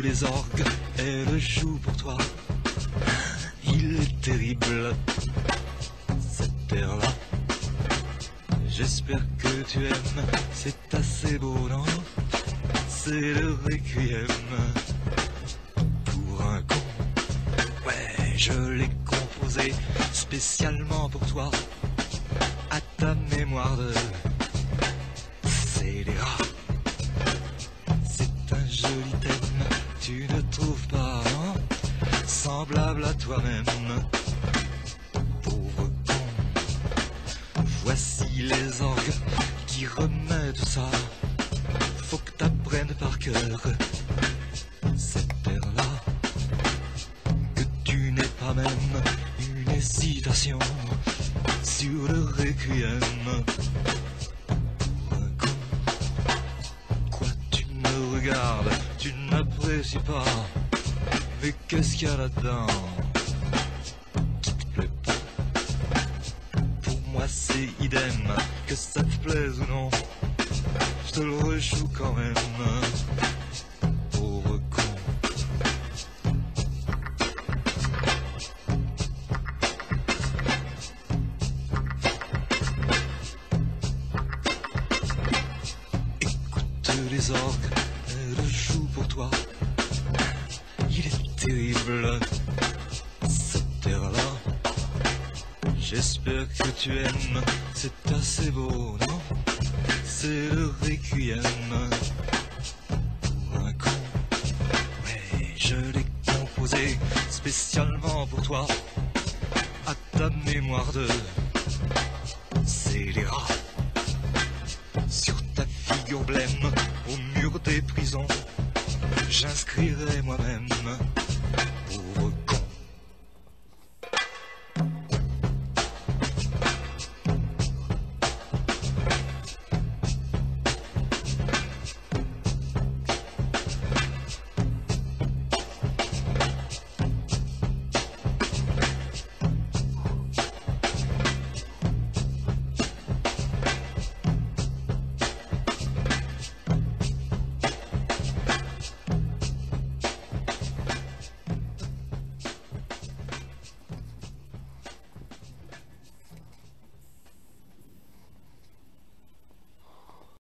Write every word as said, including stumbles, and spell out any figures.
les orgues, elle joue pour toi. Il est terrible, cette air-là. J'espère que tu aimes, c'est assez beau, non? C'est le requiem pour un con. Ouais, je l'ai composé spécialement pour toi, à ta mémoire de scélérat. C'est un joli thème, tu ne trouves pas, hein? Semblable à toi-même, pauvre con. Voici les orgues qui remettent ça. Faut que t'apprennes par cœur cette air-là, que tu n'aies pas même une hésitation sur le requiem. Pour un con, quoi tu me regardes, tu n'apprécies pas, mais qu'est-ce qu'il y a là-dedans qui te plaît pas? Pour moi c'est idem, que ça te plaise ou non, je te le rejoue quand même, pauvre con. Écoute les orgues, elles jouent pour toi. Il est terrible, cette air-là. J'espère que tu aimes, c'est assez beau, non? C'est le requiem pour un con. Ouais, je l'ai composé spécialement pour toi, à ta mémoire de scélérat. Sur ta figure blême, au mur des prisons, j'inscrirai moi-même